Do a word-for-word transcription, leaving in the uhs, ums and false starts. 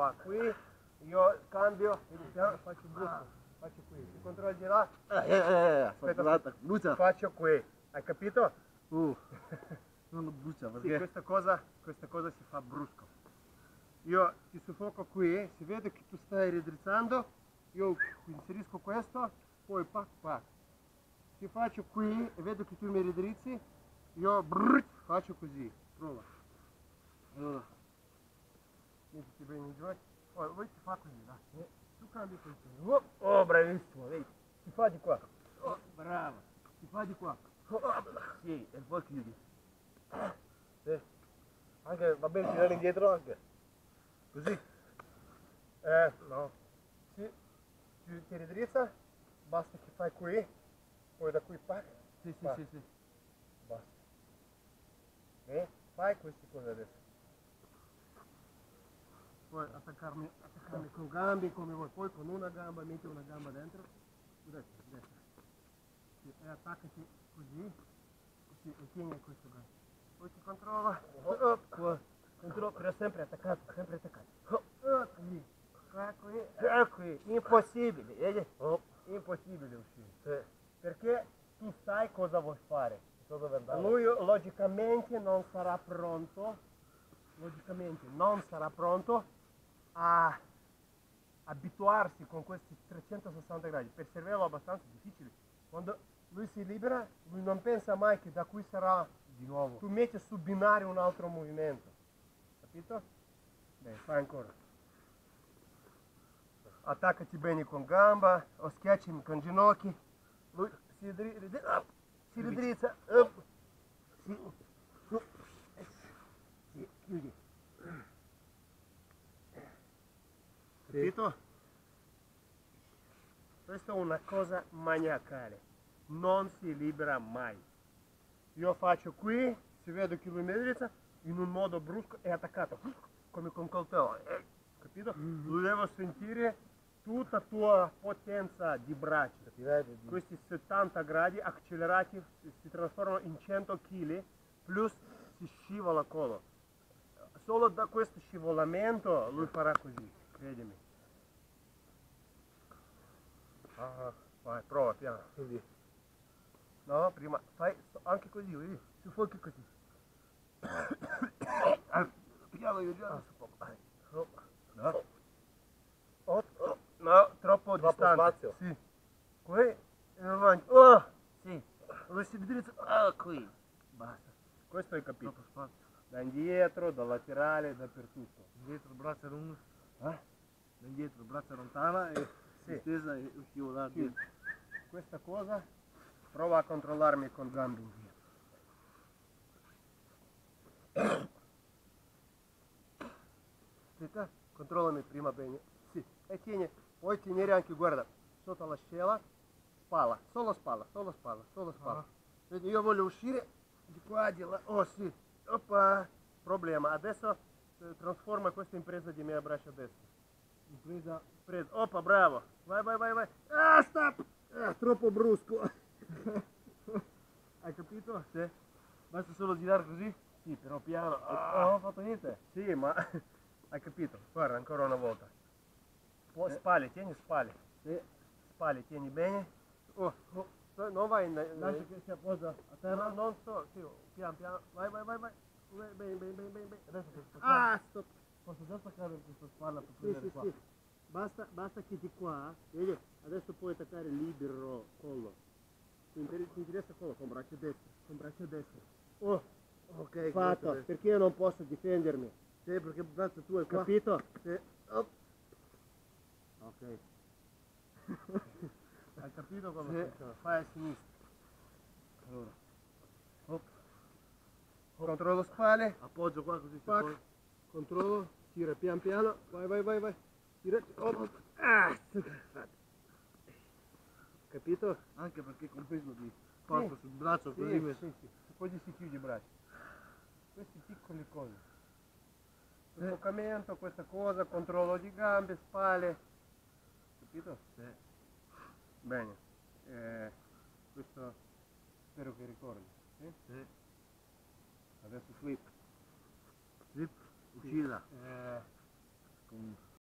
va qui, io cambio, iniziamo, faccio brusco, faccio qui, si controlla di là, Eh, eh, eh, aspetta, aspetta, brucia. faccio qui, hai capito? Uh, non brucia Sì, perché... questa cosa, questa cosa si fa brusco. Io ti soffoco qui, si vede che tu stai ridrizzando, io inserisco questo, poi pac pac. Ti faccio qui e vedo che tu mi ridrizzi, io brrr, faccio così, prova. Allora, Mettiti bene in ginocchio, oh, voi si fa così, dai. Tu cambi questo. Oh, oh, bravissimo, vedi, si fa di qua. Oh, bravo, si fa di qua. Oh, sì, e poi chiudi. Sì. Anche, va bene tirare indietro anche. Così. Eh, no. Sì, ti, ti ridrizza, basta che fai qui, poi da qui pac. sì, sì, pac. sì, sì. Basta. E fai queste cose adesso. Poi attaccarmi, attaccarmi con gambe come vuoi, poi con una gamba metti una gamba dentro, destra, destra. Sì, e attaccati così, sì, e tieni questo gamba. Poi ti controlla, oh, oh, controlla, però sempre attaccato, sempre attaccato. Oh, oh, qui, qua, qui, e qui, impossibile, vedi? Oh, impossibile uscire. Sì. Perché tu sai cosa vuoi fare. Lui logicamente non sarà pronto, logicamente non sarà pronto a abituarsi con questi trecentosessanta gradi. Per il cervello è abbastanza difficile. Quando lui si libera, lui non pensa mai che da qui sarà di nuovo. Tu metti su binario un altro movimento. Capito? Beh, fai ancora. Attaccati bene con gamba, o schiacciami con ginocchi. Lui si, ridrizza, si ridrizza. Up. Sì. Sì, chiudi. Capito? Questa è una cosa maniacale. Non si libera mai. Io faccio qui, si vede che lui mi ridrizza, in un modo brusco e attaccato, come con coltello. Eh, capito? Mm-hmm. Lui deve sentire tutta la tua potenza di braccia. Questi settanta gradi accelerati si trasformano in cento chili, plus si scivola collo. Solo da questo scivolamento lui farà così, credimi. Ah, vai, prova piano. Così. No, prima fai anche così, vedi? Soffochi così. Piano io già adesso poco. No. No. Oh, oh, no, troppo, troppo distante. Spazio. Sì. Qui e avanti. Oh, sì. Dove si indirizza? Ah, qui. Basta. Questo hai capito. Troppo spazio. Da indietro, da laterale, dappertutto. Indietro, braccia lunghe. Eh? Da indietro, braccia lontana e sì. stesa e scivolare sì. dietro. Questa cosa prova a controllarmi con gambe indietro. Aspetta, controllami prima bene. Sì, e tieni, puoi tenere anche, guarda, sotto l'ascella, spalla, solo spalla, solo spalla, solo spalla. Ah. Vedi, io voglio uscire di qua, di là, oh sì, oppa, problema. Adesso eh, trasforma questa impresa di mia braccia destra. Impresa, presa, oppa, bravo, vai, vai, vai, vai. Ah, stop! Ah, troppo brusco. Hai capito? Sì. basta solo girare così? Sì, però piano. Ah, non ho fatto niente. Sì, ma hai capito? Guarda, ancora una volta. Poi, eh. Spalle, tieni spalle. Sì. Spalle, tieni bene. Oh, oh. Non vai in... Lascia che si appoggia a terra. No, non so, sì, piano piano. Vai, vai, vai, vai. Bene, bene, bene, bene, bene. Adesso posso staccare. Ah, stop. Posso già staccare questa spalla per sì, prendere sì, qua. Sì. Basta, basta che di qua, vedi? Adesso puoi attaccare libero collo. Ti interessa collo con braccio destro, con braccio destro. Oh, ok. Fatto, perché io non posso difendermi. Sì, perché braccio tu è qua. Capito? Sì. Oh. Ok. Hai capito come sì. funziona? Fai a sinistra. Allora. Hop. Hop. Controllo spalle. Appoggio qua così. Poi. Controllo. Tira pian piano. Vai, vai, vai, vai. Tira. Oh. Ah. Capito? Anche perché con peso di porto sì. sul braccio sì, così sì, messo. sì, sì. Poi si chiude i bracci. Queste piccole cose. Soffocamento, questa cosa, controllo di gambe, spalle. Capito? Sì. Bene. Eh, questo spero che ricordi. Sì? Sì. Adesso flip. Flip, uscita. Eh,